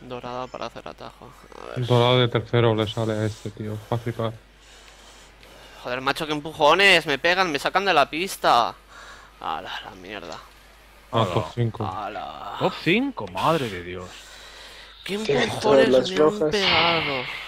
Dorada para hacer atajo. A ver. Dorado de tercero le sale a este, tío. Va a flipar. Joder, macho, qué empujones. Me pegan, me sacan de la pista. Ala, la mierda. Ah, top Hola. 5. Ala. Top 5, madre de Dios. Qué Tienen todas empujones las me han rojas. pegado.